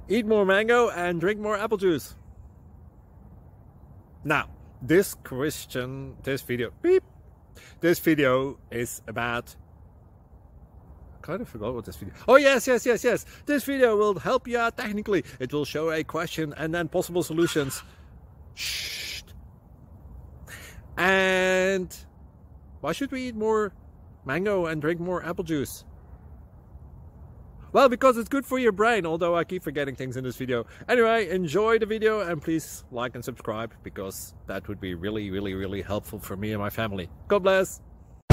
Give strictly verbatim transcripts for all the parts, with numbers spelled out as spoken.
Eat more mango and drink more apple juice. Now, this question, this video, beep, this video is about, I kind of forgot what this video, oh yes, yes, yes, yes, this video will help you out technically. It will show a question and then possible solutions. Shh. And why should we eat more mango and drink more apple juice? Well, because it's good for your brain, although I keep forgetting things in this video. Anyway, enjoy the video and please like and subscribe, because that would be really, really, really helpful for me and my family. God bless!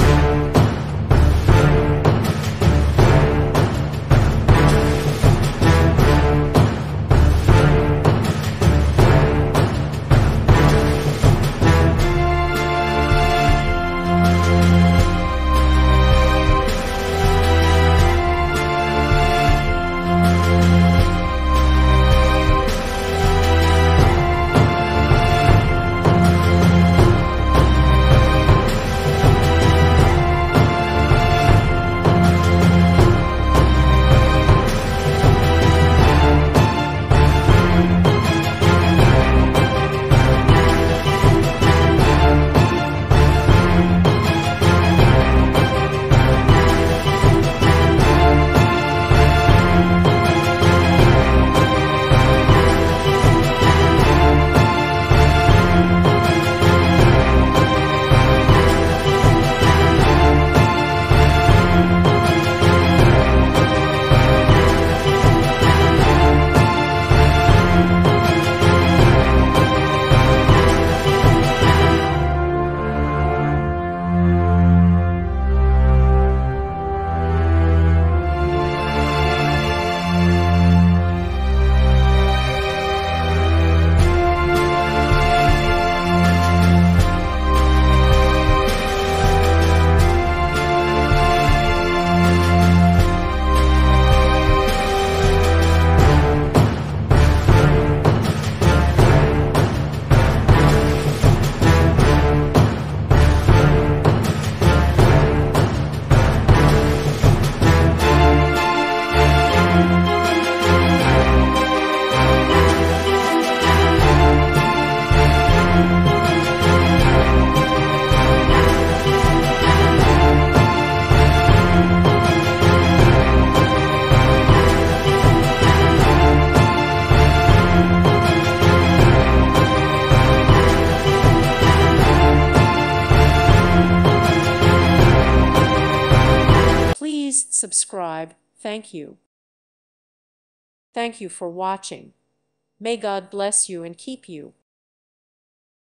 Please subscribe. Thank you. Thank you for watching. May God bless you and keep you.